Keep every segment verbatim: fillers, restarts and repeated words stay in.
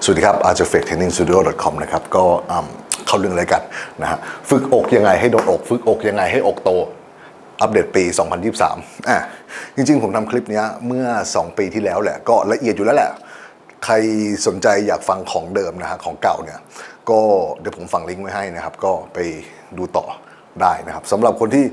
สวัสดีครับ artifacts training studio dot com นะครับก็เข้าเรื่องอะไรกันนะฮะฝึกอกยังไงให้โดนอกฝึกอกยังไงให้อกโตอัปเดตปีสองพันยี่สิบสามอ่ะจริงๆผมทำคลิปนี้เมื่อสองปีที่แล้วแหละก็ละเอียดอยู่แล้วแหละใครสนใจอยากฟังของเดิมนะฮะของเก่าเนี่ยก็เดี๋ยวผมฝังลิงก์ไว้ให้นะครับก็ไปดูต่อได้นะครับสำหรับคนที่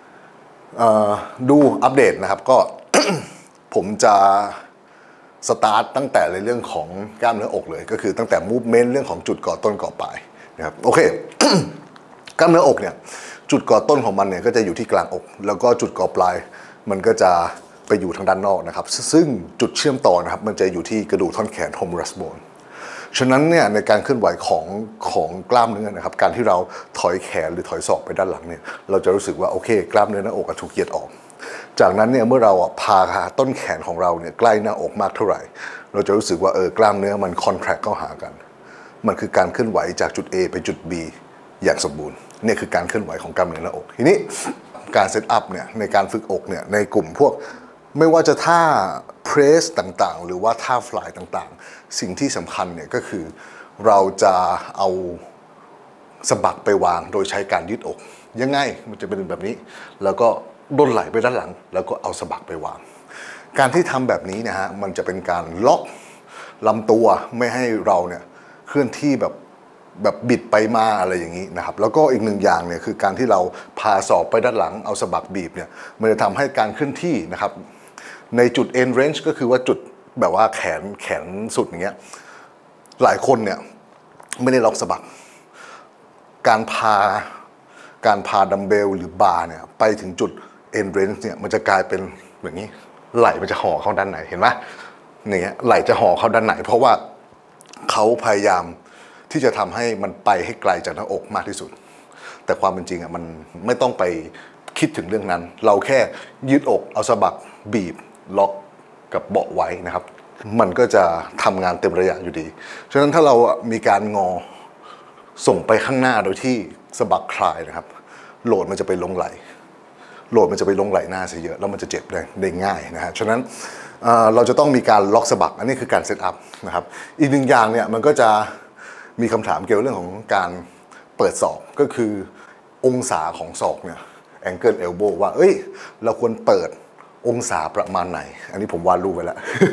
ดูอัปเดตนะครับก็ ผมจะสตาร์ทตั้งแต่ในเรื่องของกล้ามเนื้ออกเลยก็คือตั้งแต่มูฟเมนต์เรื่องของจุดก่อต้นก่อปลายนะครับโอเค กล้ามเนื้ออกเนี่ยจุดก่อต้นของมันเนี่ยก็จะอยู่ที่กลางอกแล้วก็จุดก่อปลายมันก็จะไปอยู่ทางด้านนอกนะครับซึ่งจุดเชื่อมต่อนะครับมันจะอยู่ที่กระดูกท่อนแขน humerus bone ฉะนั้นเนี่ยในการเคลื่อนไหวของของกล้ามเนื้อนะครับการที่เราถอยแขนหรือถอยศอกไปด้านหลังเนี่ยเราจะรู้สึกว่าโอเคกล้ามเนื้อหน้าอกถูกเหยียดออกจากนั้นเนี่ยเมื่อเราพาต้นแขนของเราเนี่ยใกล้หน้าอกมากเท่าไหร่เราจะรู้สึกว่าเออกล้ามเนื้อมันคอนแทรคเข้าหากันมันคือการเคลื่อนไหวจากจุด A ไปจุด B อย่างสมบูรณ์เนี่ยคือการเคลื่อนไหวของกล้ามเนื้อหน้าอกทีนี้การเซตอัพเนี่ยในการฝึกอกเนี่ยในกลุ่มพวกไม่ว่าจะท่าเพรสต่างๆหรือว่าท่าฟลายต่างๆสิ่งที่สำคัญเนี่ยก็คือเราจะเอาสะบักไปวางโดยใช้การยืดอกยังไงมันจะเป็นแบบนี้แล้วก็ด้นไหลไปด้านหลังแล้วก็เอาสะบักไปวางการที่ทำแบบนี้นะฮะมันจะเป็นการล็อกลำตัวไม่ให้เราเนี่ยเคลื่อนที่แบบแบบบิดไปมาอะไรอย่างนี้นะครับแล้วก็อีกหนึ่งอย่างเนี่ยคือการที่เราพาศอกไปด้านหลังเอาสะบักบีบเนี่ยมันจะทำให้การเคลื่อนที่นะครับในจุด end range ก็คือว่าจุดแบบว่าแขนแขนสุดอย่างเงี้ยหลายคนเนี่ยไม่ได้ล็อกสะบักการพาการพาดัมเบลหรือบาร์เนี่ยไปถึงจุด end range เนี่ยมันจะกลายเป็นแบบนี้ไหล่มันจะห่อเข้าด้านไหนเห็นไหมเนี่ยไหล่จะห่อเข้าด้านไหนเพราะว่าเขาพยายามที่จะทำให้มันไปให้ไกลจากหน้าอกมากที่สุดแต่ความเป็นจริงอ่ะมันไม่ต้องไปคิดถึงเรื่องนั้นเราแค่ยืดอกเอาสะบักบีบล็อกกับเบาะไว้นะครับมันก็จะทำงานเต็มระยะอยู่ดีฉะนั้นถ้าเรามีการงอส่งไปข้างหน้าโดยที่สะบักคลายนะครับโหลดมันจะไปลงไหลโหลดมันจะไปลงไหลหน้าซะเยอะแล้วมันจะเจ็บได้ได้ง่ายนะฮะฉะนั้นเราจะต้องมีการล็อกสะบักอันนี้คือการเซตอัพนะครับอีกหนึ่งอย่างเนี่ยมันก็จะมีคำถามเกี่ยวกับเรื่องของการเปิดศอกก็คือองศาของศอกเนี่ยแองเกิลเอลโบว่าเอ้ยเราควรเปิดองศาประมาณไหนอันนี้ผมวาดรูปไว้แล้ว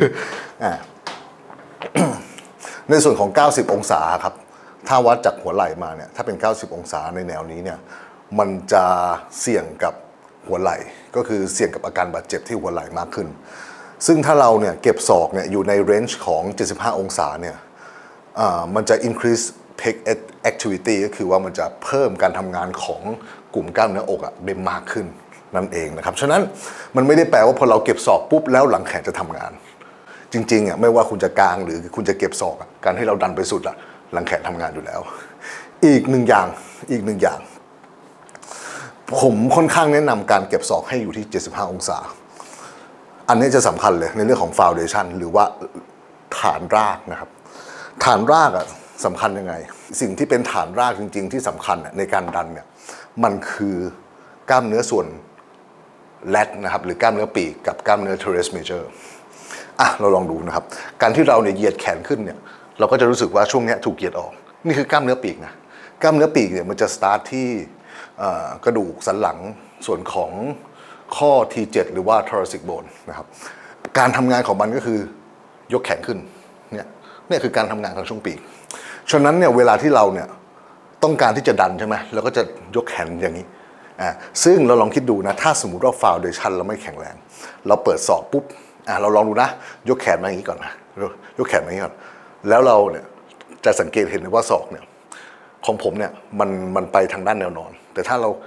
ในส่วนของเก้าสิบองศาครับถ้าวัดจากหัวไหล่มาเนี่ยถ้าเป็นเก้าสิบองศาในแนวนี้เนี่ยมันจะเสี่ยงกับหัวไหล่ก็คือเสี่ยงกับอาการบาดเจ็บที่หัวไหล่มากขึ้นซึ่งถ้าเราเนี่ยเก็บศอกเนี่ยอยู่ในเรนจ์ของเจ็ดสิบห้าองศาเนี่ยมันจะ increase pec activity ก็คือว่ามันจะเพิ่มการทำงานของกลุ่มกล้ามเนื้ออกอะได้มากขึ้นนั่นเองนะครับฉะนั้นมันไม่ได้แปลว่าพอเราเก็บศอกปุ๊บแล้วหลังแขนจะทำงานจริงๆอ่ะไม่ว่าคุณจะกางหรือคุณจะเก็บศอกการให้เราดันไปสุดอะหลังแขนทำงานอยู่แล้วอีกหนึ่งอย่างอีกหนึ่งอย่างผมค่อนข้างแนะนำการเก็บศอกให้อยู่ที่เจ็ดสิบห้าองศาอันนี้จะสำคัญเลยในเรื่องของ foundation หรือว่าฐานรากนะครับฐานรากอ่ะสำคัญยังไงสิ่งที่เป็นฐานรากจริงๆที่สำคัญในการดันเนี่ยมันคือกล้ามเนื้อส่วนแลทนะครับหรือกล้ามเนื้อปีกกับกล้ามเนื้อ teres major อ่ะเราลองดูนะครับการที่เราเนี่ยเหยียดแขนขึ้นเนี่ยเราก็จะรู้สึกว่าช่วงนี้ถูกเหยียดออกนี่คือกล้ามเนื้อปีกนะกล้ามเนื้อปีกเนี่ยมันจะสตาร์ทที่กระดูกสันหลังส่วนของข้อ ที เจ็ด หรือว่า thoracic bone นะครับการทำงานของมันก็คือยกแขนขึ้นเนี่ยนี่คือการทำงานของช่วงปีกฉะนั้นเนี่ยเวลาที่เราเนี่ยต้องการที่จะดันใช่ไหมเราก็จะยกแขนอย่างนี้อ่าซึ่งเราลองคิดดูนะถ้าสมมุติว่า foundation เราไม่แข็งแรงเราเปิดศอกปุ๊บอ่าเราลองดูนะยกแขนมาอย่างนี้ก่อนนะยกแขนมาอย่างนี้ก่อนแล้วเราเนี่ยจะสังเกตเห็นเลยว่าศอกเนี่ยของผมเนี่ยมันมันไปทางด้านแนวนอนแต่ถ้าเรา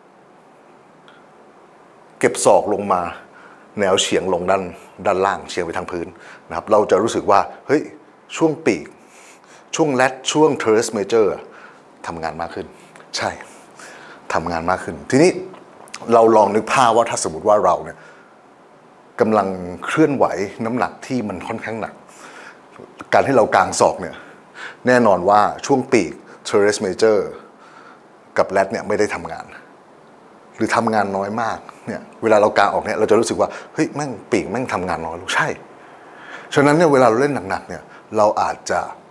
เก็บศอกลงมาแนวเฉียงลงด้านด้านล่างเฉียงไปทางพื้นนะครับเราจะรู้สึกว่าเฮ้ยช่วงปีกช่วงแรดช่วง teres major ทำงานมากขึ้นใช่ทำงานมากขึ้นทีนี้เราลองนึกภาพว่าถ้าสมมติว่าเราเนี่ยกำลังเคลื่อนไหวน้ำหนักที่มันค่อนข้างหนักการที่เรากางศอกเนี่ยแน่นอนว่าช่วงปีก teres major กับแรดเนี่ยไม่ได้ทำงานหรือทำงานน้อยมากเนี่ยเวลาเรากางออกเนี่ยเราจะรู้สึกว่าเฮ้ยแม่งปีกแม่งทำงานน้อยลูกใช่ฉะนั้นเนี่ยเวลาเราเล่นหนักๆเนี่ยเราอาจจะ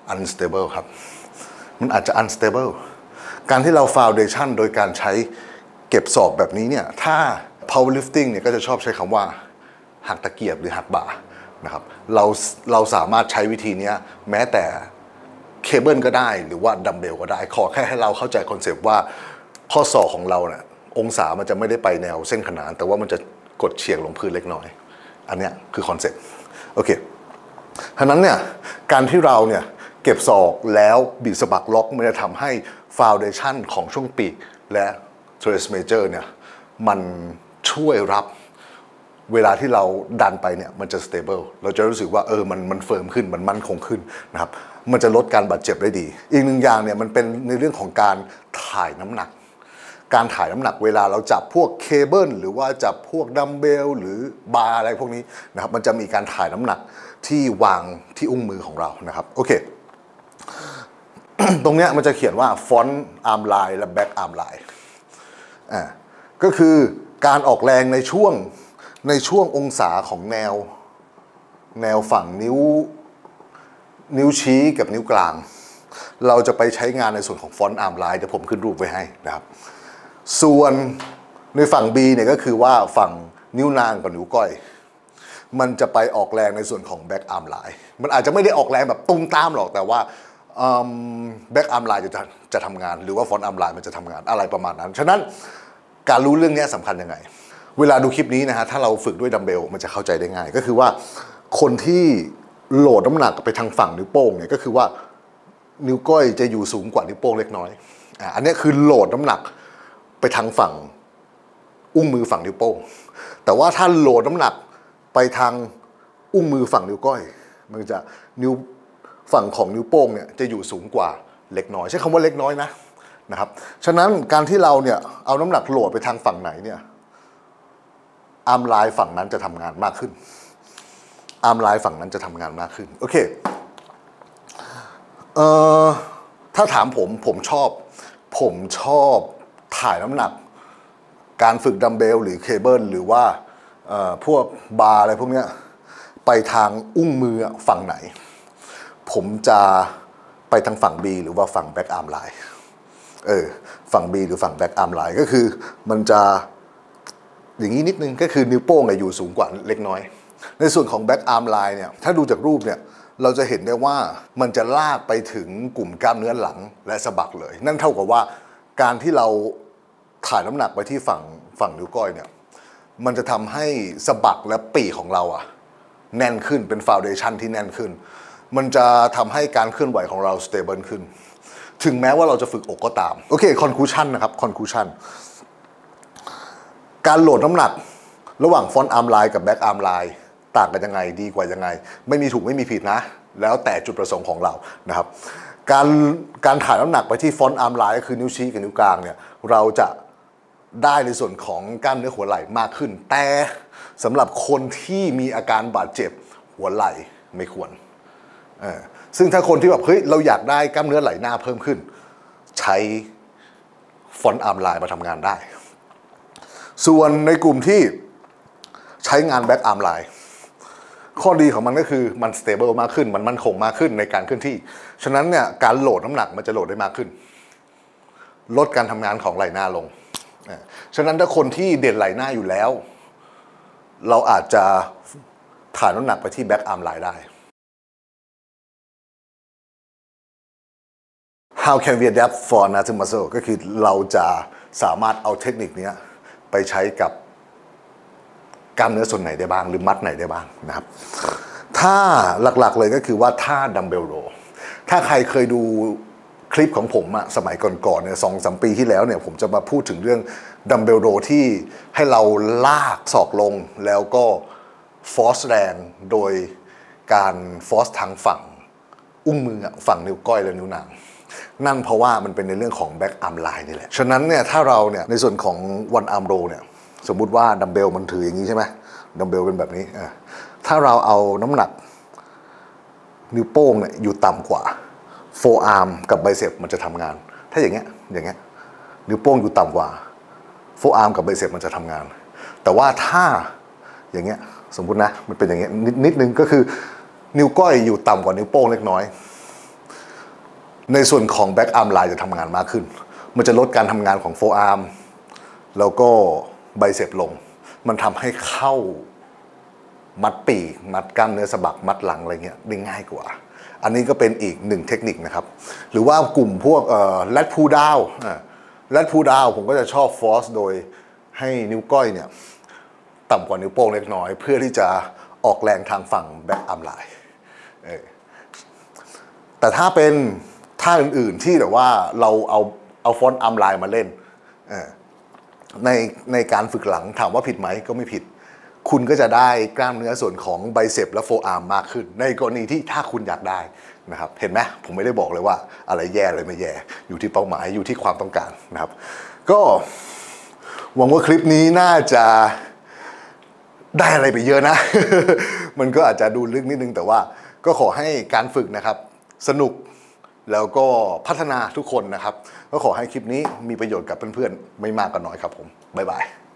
unstable ครับมันอาจจะ unstable การที่เรา foundation โดยการใช้เก็บศอกแบบนี้เนี่ยถ้า powerlifting เนี่ยก็จะชอบใช้คำว่าหักตะเกียบหรือหักบ่านะครับเราเราสามารถใช้วิธีนี้แม้แต่เคเบิลก็ได้หรือว่าดัมเบลก็ได้ขอแค่ให้เราเข้าใจคอนเซปต์ว่าข้อศอกของเราเนี่ยองศามันจะไม่ได้ไปแนวเส้นขนานแต่ว่ามันจะกดเฉียงลงพื้นเล็กน้อยอันนี้คือคอนเซปต์โอเคฉะนั้นเนี่ยการที่เราเนี่ยเก็บศอกแล้วบีบสะบักล็อกมันจะทำให้ฟาวเดชั่นของช่วงปีกและเทรสเมเจอร์เนี่ยมันช่วยรับเวลาที่เราดันไปเนี่ยมันจะ stable เราจะรู้สึกว่าเออมันมันเฟิร์มขึ้นมันมั่นคงขึ้นนะครับมันจะลดการบาดเจ็บได้ดีอีกหนึ่งอย่างเนี่ยมันเป็นในเรื่องของการถ่ายน้ำหนักการถ่ายน้ำหนักเวลาเราจับพวกเคเบิลหรือว่าจับพวกดัมเบลหรือบาร์อะไรพวกนี้นะครับมันจะมีการถ่ายน้ำหนักที่วางที่อุ้งมือของเรานะครับโอเค ตรงเนี้ยมันจะเขียนว่าฟอนต์อาร์มไลน์และแบ็กอาร์มไลน์อ่าก็คือการออกแรงในช่วงในช่วงองศาของแนวแนวฝั่งนิ้วนิ้วชี้กับนิ้วกลางเราจะไปใช้งานในส่วนของฟอนต์อาร์มไลน์เดี๋ยวผมขึ้นรูปไว้ให้นะครับส่วนในฝั่ง B เนี่ยก็คือว่าฝั่งนิ้วนางกับนิ้วก้อยมันจะไปออกแรงในส่วนของแบ็กอาร์มไลน์มันอาจจะไม่ได้ออกแรงแบบตุ้มตามหรอกแต่ว่าแบ็กอาร์มไลน์จะจะทำงานหรือว่าฟอนต์อาร์มไลน์มันจะทำงานอะไรประมาณนั้นฉะนั้นการรู้เรื่องนี้สำคัญยังไงเวลาดูคลิปนี้นะฮะถ้าเราฝึกด้วยดัมเบลมันจะเข้าใจได้ง่ายก็คือว่าคนที่โหลดน้ำหนักไปทางฝั่งนิ้วโป้งเนี่ยก็คือว่านิ้วก้อยจะอยู่สูงกว่านิ้วโป้งเล็กน้อยอ่าอันนี้คือโหลดน้ำหนักไปทางฝั่งอุ้งมือฝั่งนิ้วโป้งแต่ว่าถ้าโหลดน้ำหนักไปทางอุ้งมือฝั่งนิ้วก้อยมันจะนิ้วฝั่งของนิ้วโป้งเนี่ยจะอยู่สูงกว่าเล็กน้อยใช้คำว่าเล็กน้อยนะนะครับฉะนั้นการที่เราเนี่ยเอาน้ำหนักโหลดไปทางฝั่งไหนเนี่ยอาร์มไลน์ฝั่งนั้นจะทำงานมากขึ้นอาร์มไลน์ฝั่งนั้นจะทำงานมากขึ้นโอเคเอ่อถ้าถามผมผมชอบผมชอบถ่ายน้ำหนักการฝึกดัมเบลหรือเคเบิลหรือว่าพวกบาร์อะไรพวกเนี้ยไปทางอุ้งมือฝั่งไหนผมจะไปทางฝั่ง B หรือว่าฝั่งแบ็กอาร์มไลน์เออฝั่ง B หรือฝั่งแบ็กอาร์มไลน์ก็คือมันจะอย่างนี้นิดนึงก็คือนิ้วโป้งอยู่สูงกว่าเล็กน้อยในส่วนของแบ็กอาร์มไลน์เนี่ยถ้าดูจากรูปเนี่ยเราจะเห็นได้ว่ามันจะลากไปถึงกลุ่มกล้ามเนื้อหลังและสะบักเลยนั่นเท่ากับว่าการที่เราถ่ายน้ำหนักไปที่ฝั่งฝั่งนิ้วก้อยเนี่ยมันจะทำให้สะบักและปีกของเราอะแน่นขึ้นเป็นฟาวเดชั่นที่แน่นขึ้นมันจะทำให้การเคลื่อนไหวของเราสเตเบิลขึ้นถึงแม้ว่าเราจะฝึกอกก็ตามโอเคคอนคลูชั่นนะครับคอนคลูชั่นการโหลดน้ำหนักระหว่างฟอนต์อาร์มไลน์กับแบ็กอาร์มไลน์ต่างกันยังไงดีกว่ายังไงไม่มีถูกไม่มีผิดนะแล้วแต่จุดประสงค์ของเรานะครับการการถ่ายน้ำหนักไปที่ฟอนต์อาร์มไลน์ก็คือนิ้วชี้กับนิ้วกลางเนี่ยเราจะได้ในส่วนของกล้ามเนื้อหัวไหล่มากขึ้นแต่สำหรับคนที่มีอาการบาดเจ็บหัวไหล่ไม่ควรเออซึ่งถ้าคนที่แบบเฮ้ยเราอยากได้กล้ามเนื้อไหล่หน้าเพิ่มขึ้นใช้ฟอนต์อาร์มไลน์มาทำงานได้ส่วนในกลุ่มที่ใช้งานแบ็กอาร์มไลน์ข้อดีของมันก็คือมันสเตเบิลมากขึ้นมันมั่นคงมากขึ้นในการเคลื่อนที่ฉะนั้นเนี่ยการโหลดน้ำหนักมันจะโหลดได้มากขึ้นลดการทำงานของไหล่หน้าลงฉะนั้นถ้าคนที่เด่นไหล่หน้าอยู่แล้วเราอาจจะถ่ายน้ำหนักไปที่แบ็กอาร์มไลน์ได้ How can we adapt for another muscle ก็คือเราจะสามารถเอาเทคนิคนี้ไปใช้กับกล้ามเนื้อส่วนไหนได้บ้างหรือมัดไหนได้บ้างนะครับถ้าหลักๆเลยก็คือว่าท่าดัมเบลโรถ้าใครเคยดูคลิปของผมอะสมัยก่อนๆเนี่ยสองสามปีที่แล้วเนี่ยผมจะมาพูดถึงเรื่องดัมเบลโรที่ให้เราลากศอกลงแล้วก็ฟอร์สแรงโดยการฟอร์สทางฝั่งอุ้งมือฝั่งนิ้วก้อยและนิ้วนางนั่นเพราะว่ามันเป็นในเรื่องของแบ็กอาร์มไลน์นี่แหละฉะนั้นเนี่ยถ้าเราเนี่ยในส่วนของวันอาร์มโรเนี่ยสมมุติว่าดัมเบลมันถืออย่างนี้ใช่ไหมดัมเบลเป็นแบบนี้ถ้าเราเอาน้ำหนักนิ้วโป้งเนี่ยอยู่ต่ำกว่าโฟอาร์มกับไบเซปมันจะทำงานถ้าอย่างเงี้ยอย่างเงี้ยนิ้วโป้งอยู่ต่ำกว่าโฟอาร์มกับไบเซปมันจะทำงานแต่ว่าถ้าอย่างเงี้ยสมมุตินะมันเป็นอย่างเงี้ยนิดนิดนึงก็คือนิ้วก้อยอยู่ต่ำกว่านิ้วโป้งเล็กน้อยในส่วนของแบ็กอาร์มไลน์จะทำงานมากขึ้นมันจะลดการทำงานของโฟร์อาร์มแล้วก็ไบเซปลงมันทำให้เข้ามัดปีกมัดกล้ามเนื้อสะบักมัดหลังอะไรเงี้ยได้ง่ายกว่าอันนี้ก็เป็นอีกหนึ่งเทคนิคนะครับหรือว่ากลุ่มพวกแรดพูลดาวแรดพูลดาวผมก็จะชอบฟอร์สโดยให้นิ้วก้อยเนี่ยต่ำกว่านิ้วโป้งเล็กน้อยเพื่อที่จะออกแรงทางฝั่งแบ็กอาร์มไลน์แต่ถ้าเป็นท่าอื่นๆที่แบบว่าเราเอาเอาฟอนต์อาร์มไลน์มาเล่นในในการฝึกหลังถามว่าผิดไหมก็ไม่ผิดคุณก็จะได้กล้ามเนื้อส่วนของไบเซปและโฟร์อาร์มมากขึ้นในกรณีที่ถ้าคุณอยากได้นะครับเห็นไหมผมไม่ได้บอกเลยว่าอะไรแย่อะไรไม่แย่อยู่ที่เป้าหมายอยู่ที่ความต้องการนะครับก็หวังว่าคลิปนี้น่าจะได้อะไรไปเยอะนะ มันก็อาจจะดูลึกนิดนึงแต่ว่าก็ขอให้การฝึกนะครับสนุกแล้วก็พัฒนาทุกคนนะครับก็ขอให้คลิปนี้มีประโยชน์กับเพื่อนๆไม่มากก็น้อยครับผมบ๊ายบาย